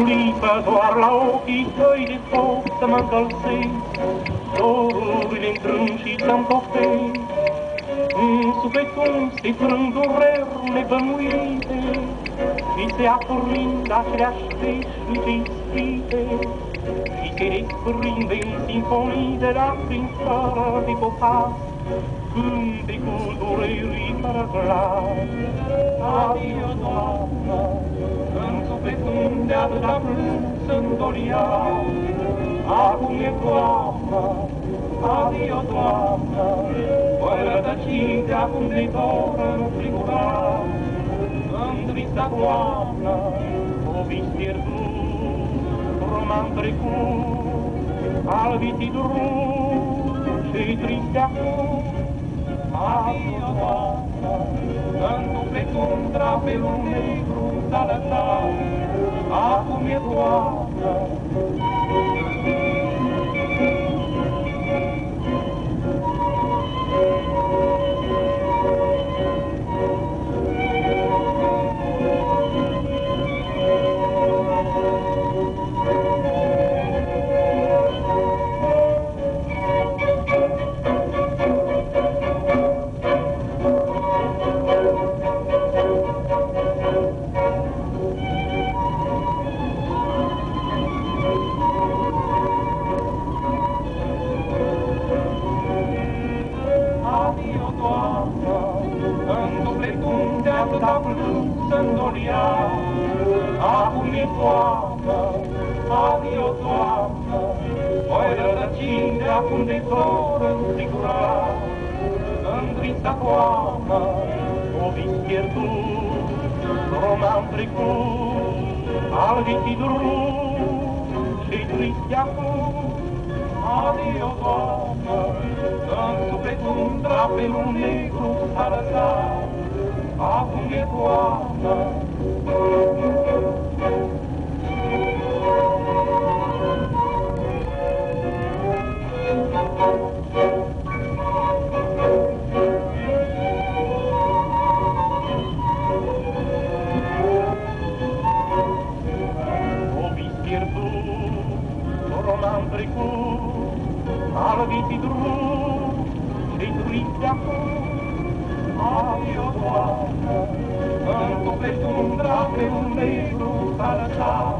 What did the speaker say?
clipă doar la ochii tăi de foc să mă încălțesc, dorurile întrâng și să-mi topesc. În sufletul se frâng dureri nebănuite și se aprind aceleași veșnice ispite și se desprinde în sinfonii de lacrimi fără de copac, cântecul durerii fără glas. Adio, Doamnă, în sufletul de atâta plâns îndolia, acum e toamnă. Adio, Doamnă, voi rătăcini de acum de doră nu frigura, în trista toamnă, o vis pierdut, roman trecut, albiții drum și triste acum. Adio, Doamnă, în sufletul drapelul negru s-a lăsat, acum e toamnă. Atâta plâns îndolia, acum e toamnă. Adio, Doamnă, voi rătăcini de acum de doră însigura, în trista toamnă, o vis pierdut, roman trecut, albiții drum și tristi acum. Adio, Doamnă, în sufletul drapelul negru s-a lăsat, acum e toamnă. O vis pierdut, roman trecut, albiții drum și tristi acum. Adio, Doamnă, în sufletul drapelul negru s-a lăsat,